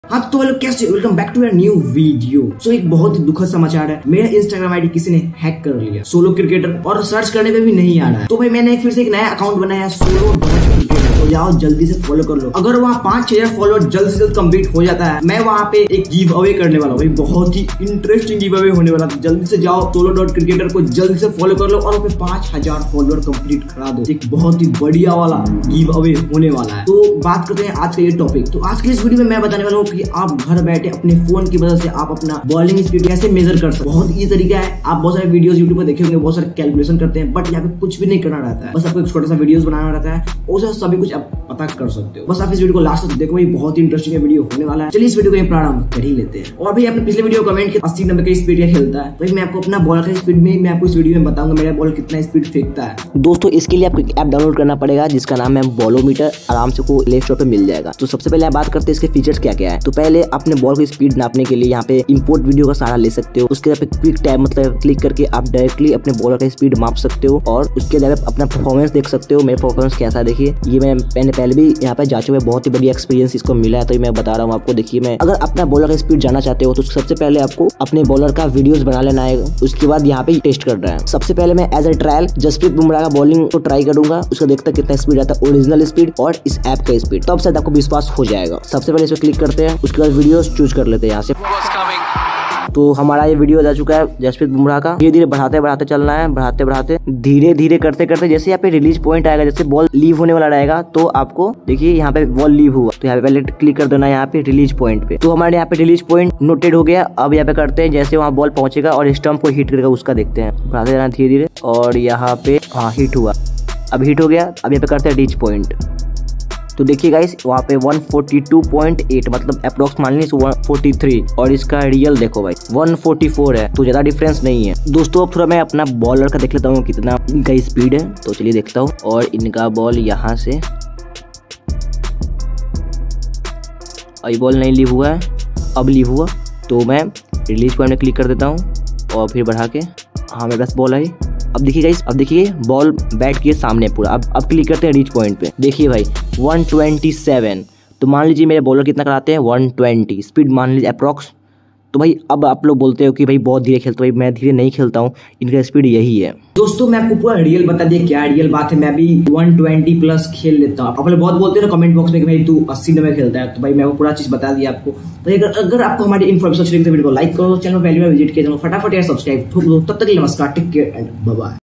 हाँ तो हेलो, कैसे welcome back to new video. So एक बहुत ही दुखद समाचार है, मेरा इंस्टाग्राम आईडी किसी ने हैक कर लिया। सोलो क्रिकेटर और सर्च करने पे भी नहीं आ रहा है। तो भाई मैंने फिर से एक नया अकाउंट बनाया है, सोलो क्रिकेटर। तो जाओ जल्दी से फॉलो कर लो। अगर वहाँ 5-6 फॉलोअर जल्द से जल्द कंप्लीट हो जाता है, मैं वहाँ पे एक गिव अवे करने वाला हूँ। बहुत ही इंटरेस्टिंग गिव अवे होने वाला है। जल्दी से जाओ सोलो क्रिकेटर को जल्दी से फॉलो कर लो और 5000 फॉलोअर कंप्लीट करा दो। एक बहुत ही बढ़िया वाला गिव अवे होने वाला है। तो बात करते हैं आज का ये टॉपिक। तो आज की इस वीडियो में मैं बताने वाला हूँ कि आप घर बैठे अपने फोन की मदद से आप अपना बॉलिंग स्पीड कैसे मेजर कर सकते हैं। बहुत इजी तरीका है। आप बहुत सारे वीडियोस यूट्यूब पर देखे होंगे, बहुत सारे कैलकुलेशन करते हैं, बट यहाँ पे कुछ भी नहीं करना रहता है। बस आपको एक छोटा सा वीडियोस बनाना रहता है, उससे सभी कुछ आप पता कर सकते हो। बस आप इस वीडियो को लास्ट तक देखो, ये बहुत ही इंटरेस्टिंग वीडियो होने वाला है। चलिए इस वीडियो को प्रारंभ कर ही लेते हैं। और भाई आपने पिछले वीडियो कमेंट किया 80 नंबर का स्पीड क्या खेलता है, तो मैं आपको अपना बॉल का स्पीड में मैं आपको इस वीडियो में बताऊंगा मेरा बॉल कितना स्पीड फेंकता है। दोस्तों इसके लिए आपको एक ऐप डाउनलोड करना पड़ेगा जिसका नाम है बॉलोमीटर। आराम से को प्ले स्टोर पे मिल जाएगा। तो सबसे पहले आप बात करते हैं इसके फीचर्स क्या क्या है। तो पहले अपने बॉल की स्पीड नापने के लिए यहाँ पे इंपोर्ट वीडियो का सहारा ले सकते हो। उसके बाद क्विक टैब मतलब क्लिक करके आप डायरेक्टली अपने बॉलर का स्पीड माप सकते हो और उसके बाद अपना परफॉर्मेंस देख सकते हो। मेरा परफॉर्मेंस कैसा देखिए, ये मैंने पहले भी यहाँ पे जांचे हुए, बहुत ही बढ़िया एक्सपीरियंस इसको मिला है, तो मैं बता रहा हूँ आपको। देखिए, मैं अगर अपना बॉलर का स्पीड जानना चाहते हो तो सबसे पहले आपको अपने बॉलर का वीडियोस बना लेना है। उसके बाद यहाँ पे टेस्ट करना है। सबसे पहले मैं as a trial Jasprit Bumrah का बॉलिंग को ट्राई करूंगा, उसका देखता कितना स्पीड आता है, ओरिजिनल स्पीड और इस ऐप का स्पीड, तब शायद आपको विश्वास हो जाएगा। सबसे पहले इस पर क्लिक करते हैं, उसके बाद वीडियोस चूज कर लेते हैं यहाँ से। तो हमारा ये वीडियो जा चुका है जसप्रीत बुमराह का। धीरे धीरे बढ़ाते चलना है, बढ़ाते धीरे धीरे करते जैसे यहाँ पे रिलीज पॉइंट आएगा, जैसे बॉल लीव होने वाला रहेगा, तो आपको देखिए यहाँ पे बॉल लीव हुआ, तो यहाँ पे पहले क्लिक कर देना यहाँ पे रिलीज पॉइंट पे। तो हमारे यहाँ पे रिलीज पॉइंट नोटेड हो गया। अब यहाँ पे करते हैं जैसे वहाँ बॉल पहुंचेगा और स्टंप को हिट करेगा, उसका देखते हैं। बढ़ाते जाना धीरे धीरे और यहाँ पे हाँ हिट हुआ, अब हिट हो गया। अब यहाँ पे करते हैं रीच पॉइंट। तो देखिए गाइस, वहाँ पे 142.8 मतलब अप्रोक्स मान लीजिए 143 और इसका रियल देखो भाई 144 है, तो ज़्यादा डिफरेंस नहीं है। दोस्तों अब थोड़ा मैं अपना बॉलर का देख लेता हूँ कितना इनका स्पीड है, तो चलिए देखता हूँ। और इनका बॉल यहाँ से ये बॉल नहीं लीव हुआ है, अब लीव हुआ, तो मैं रिलीज पॉइंट में क्लिक कर देता हूँ और फिर बढ़ा के हाँ मेरे पास बॉल आई। अब देखिए गाइस, अब देखिए बॉल बैट के सामने पूरा। अब क्लिक करते हैं रीच पॉइंट पे। देखिए भाई 127, तो मान लीजिए मेरे बॉलर कितना कराते हैं 120 स्पीड मान लीजिए अप्रॉक्स। तो भाई अब आप लोग बोलते हो कि भाई बहुत धीरे खेलते हो, भाई मैं धीरे नहीं खेलता हूँ, इनका स्पीड यही है। दोस्तों मैं आपको पूरा रियल बता दिया, क्या रियल बात है। मैं भी 120 प्लस खेल लेता हूँ। आप लोग बहुत बोलते हैं ना कमेंट बॉक्स में कि भाई तू 80 नंबर खेलता है, तो भाई मैं वो पूरा चीज बता दिया आपको। तो अगर आपको हमारी इन्फॉर्मेशन अच्छी लगी तो वीडियो को लाइक करो, चैनल पहली बार विजिट किया, फटाफट यार सब्सक्राइब ठोक दो। तब तक नमस्कार, take care and bye bye.